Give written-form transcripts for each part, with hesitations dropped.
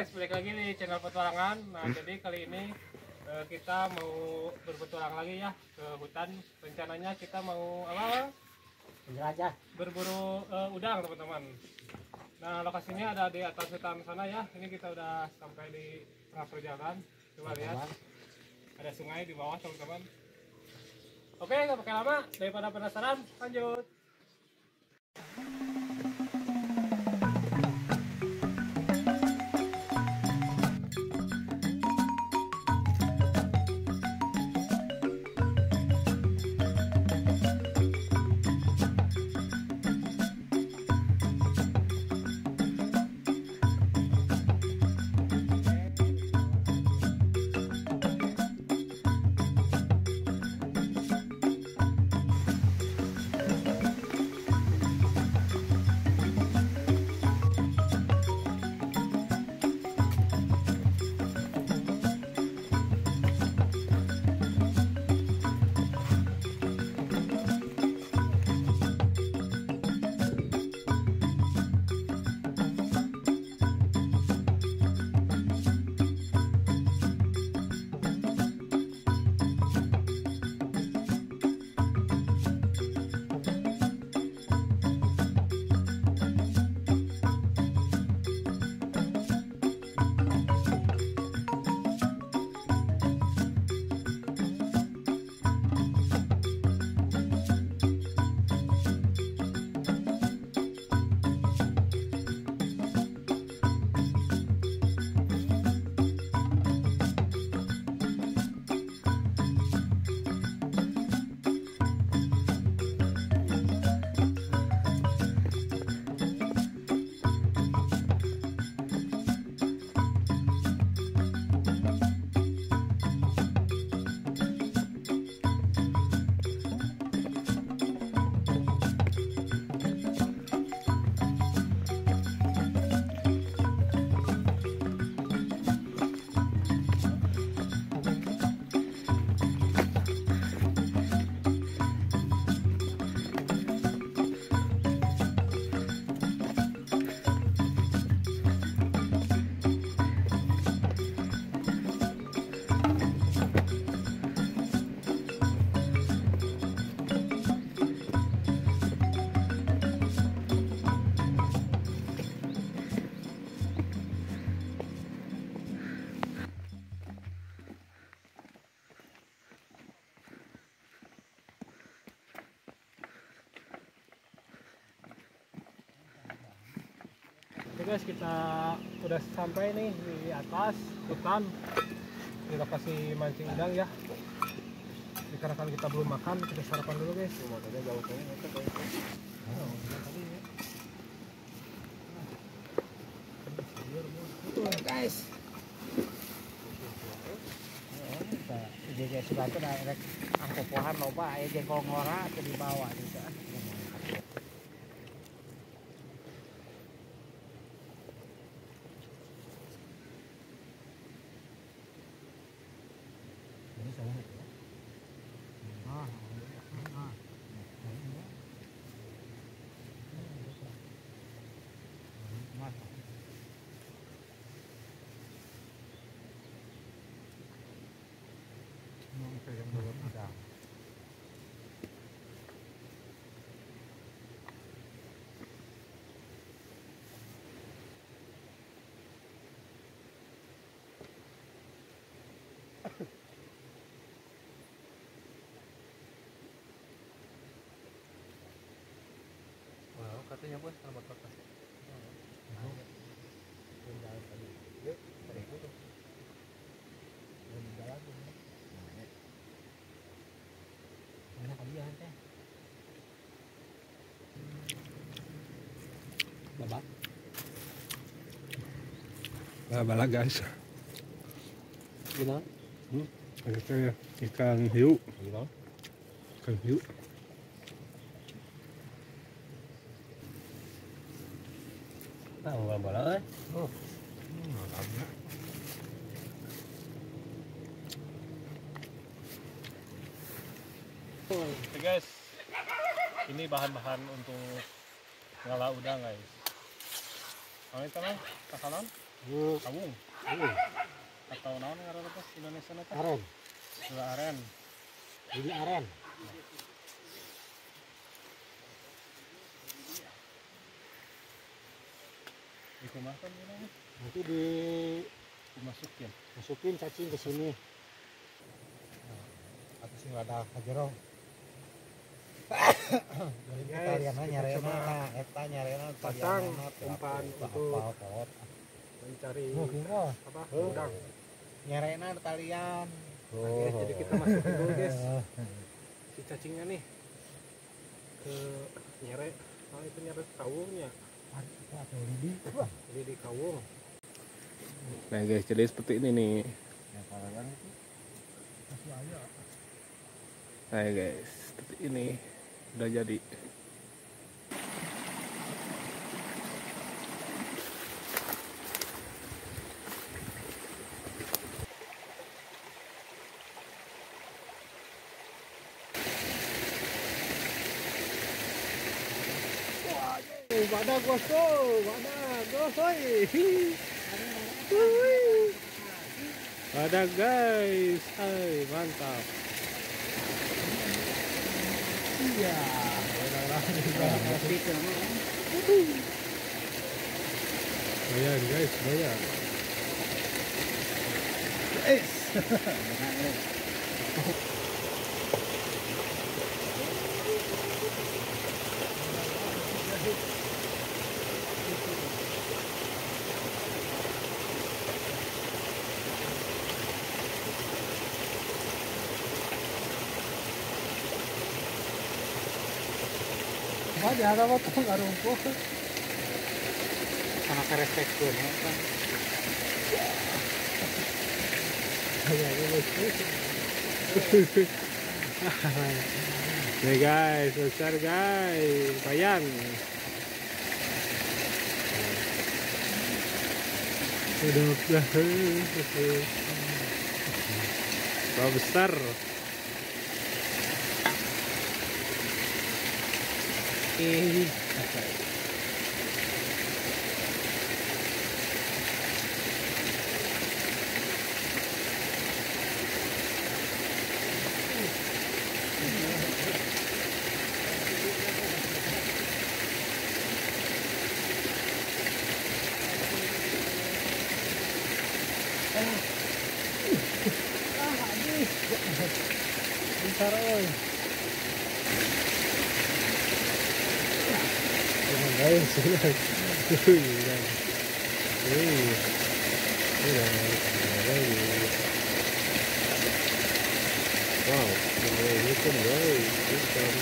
guys, balik lagi di channel petualangan. Nah, jadi kali ini kita mau berpetualang lagi ya ke hutan. Rencananya kita mau apa? Penjelajah. Berburu udang, teman-teman. Nah, lokasinya ada di atas hutan sana ya. Ini kita udah sampai di tengah perjalanan. Coba lihat. Ada sungai di bawah, teman-teman. Oke, nggak pakai lama. Daripada penasaran, lanjut. Oke guys, kita udah sampai nih di atas hutan di lokasi mancing udang ya. Dikarenakan kita belum makan, kita sarapan dulu guys. Guys. Jadi sudah itu ada angkut pohon loba aya jengkol ngora teu dibawa juga. Wow, katanya bos selamat makan. Bala guys. Gimana? Itu ya ikan hiu. Ikan hiu. Tahu bala euy. Oke guys, ini bahan-bahan untuk ngala udang guys. Ini tanah, kasalan. Kawung. Atau naon ngaranna teh Indonesia teh? Aren. Gula aren. Jadi aren. Dikumakan gimana? Nanti dimasukin cacing ke sini. Atau sing wadah kajero. Jadi kita lihat nyarena eta nyarena Pasang umpan untuk mencari apa udang. nyarena talian. Jadi kita masukin dulu guys si cacingnya nih ke nyere. Oh itu nyere kawungnya. Jadi di kawung. Nah guys, jadi seperti ini nih. Nah guys, seperti ini udah jadi. Wadah goso, wadah guys, mantap. Iya. Bayar guys, bayar. Ada apa tuh ngarumpuk. Sama kerespekkeun kan. Nih guys, besar guys, bayang. Udah besar. Bentar oi. Guys, wow, ini kan guys, ikan.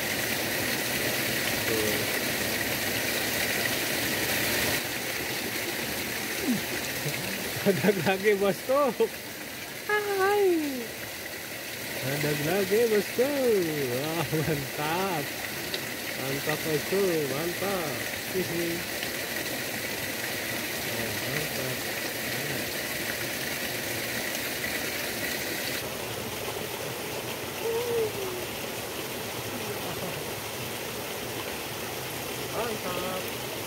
Ada lagi bosku. Ada lagi bosku. Wah, mantap. Mantap bosku, mantap. Mantap. Mantap.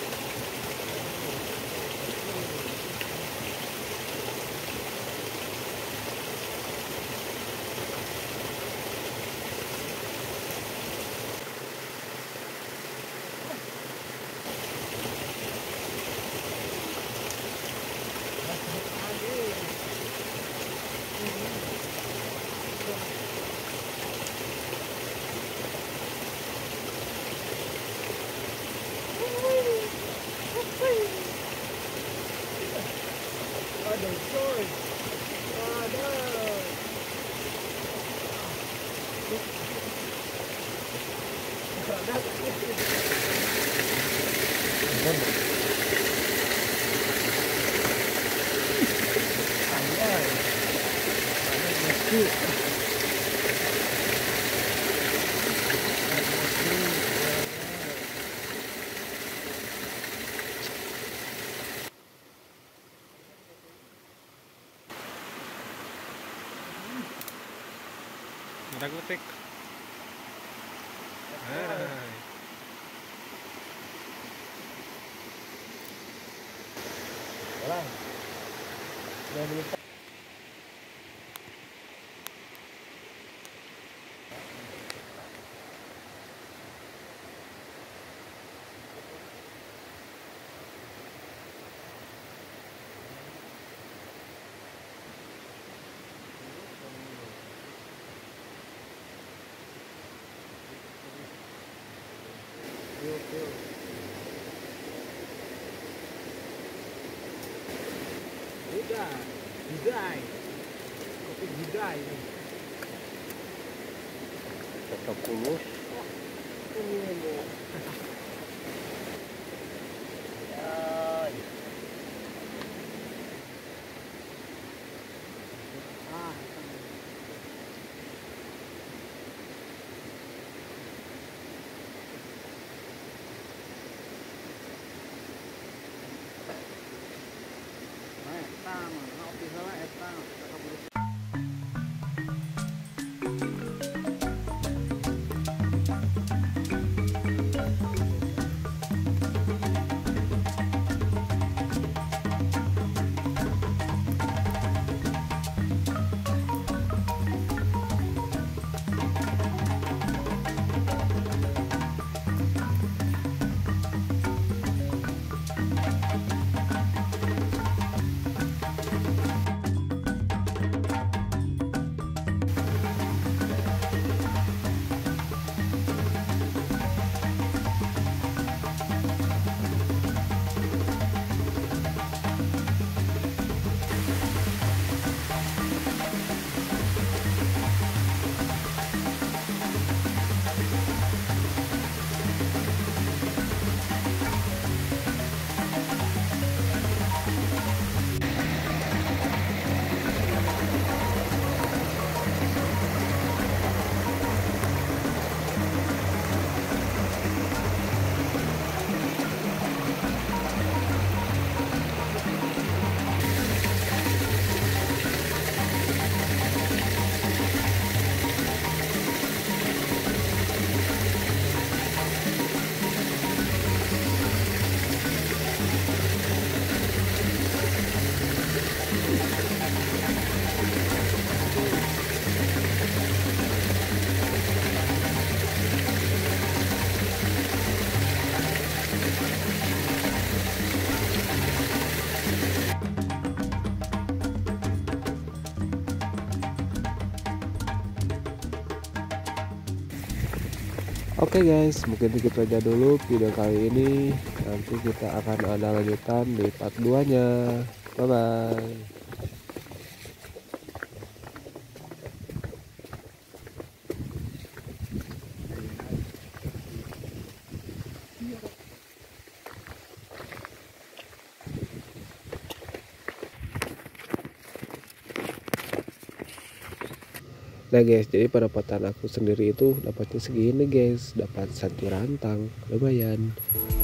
Ada coy. Ada. Ada gotek. Orang. Saya belum Gudai, kopi gudai ini. Tetap kulus. Oke guys, mungkin segitu aja dulu video kali ini. Nanti kita akan ada lanjutan di part 2 nya. Bye bye. Nah guys, jadi pada patan aku sendiri itu dapatnya segini guys, dapat 1 rantang, lumayan.